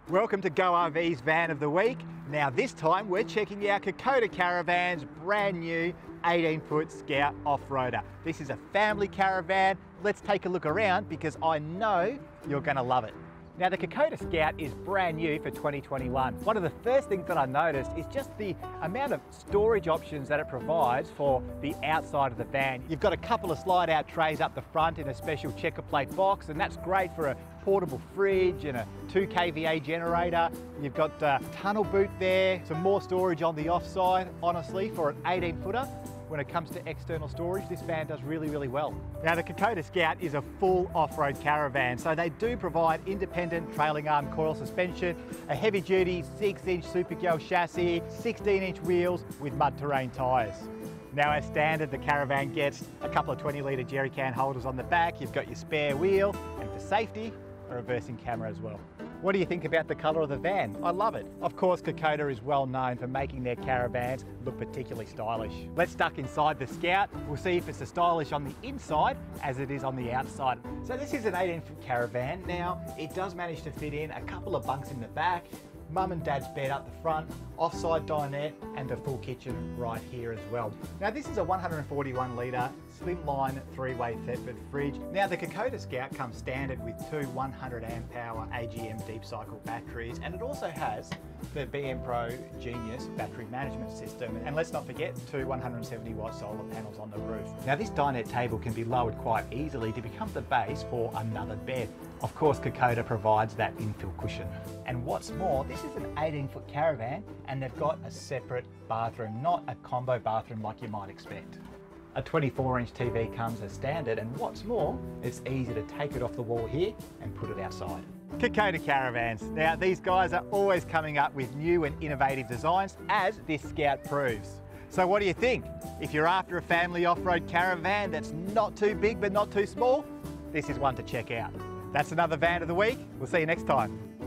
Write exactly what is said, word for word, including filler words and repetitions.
Welcome to Go R V's Van of the Week. Now this time we're checking out Kokoda Caravan's brand new eighteen foot Scout off-roader. This is a family caravan. Let's take a look around because I know you're going to love it. Now the Kokoda Scout is brand new for twenty twenty-one. One of the first things that I noticed is just the amount of storage options that it provides for the outside of the van. You've got a couple of slide out trays up the front in a special checker plate box, and that's great for a portable fridge and a two K V A generator. You've got a tunnel boot there, some more storage on the offside. Honestly, for an eighteen footer, when it comes to external storage, this van does really, really well. Now the Kokoda Scout is a full off-road caravan, so they do provide independent trailing arm coil suspension, a heavy duty six inch Supergel chassis, sixteen inch wheels with mud terrain tyres. Now as standard, the caravan gets a couple of twenty litre jerry can holders on the back, you've got your spare wheel, and for safety, a reversing camera as well. What do you think about the colour of the van? I love it. Of course, Kokoda is well known for making their caravans look particularly stylish. Let's duck inside the Scout. We'll see if it's as stylish on the inside as it is on the outside. So this is an eighteen foot caravan. Now, it does manage to fit in a couple of bunks in the back, mum and dad's bed up the front, offside dinette, and a full kitchen right here as well. Now this is a one hundred forty-one litre slimline three-way Thetford fridge. Now the Kokoda Scout comes standard with two one hundred amp hour A G M deep cycle batteries, and it also has the B M Pro Genius battery management system. And let's not forget two one hundred seventy watt solar panels on the roof. Now this dinette table can be lowered quite easily to become the base for another bed. Of course, Kokoda provides that infill cushion. And what's more, this is an eighteen foot caravan and they've got a separate bathroom, not a combo bathroom like you might expect. A twenty-four inch T V comes as standard, and what's more, it's easy to take it off the wall here and put it outside. Kokoda Caravans. Now these guys are always coming up with new and innovative designs, as this Scout proves. So what do you think? If you're after a family off-road caravan that's not too big but not too small, this is one to check out. That's another Van of the Week. We'll see you next time.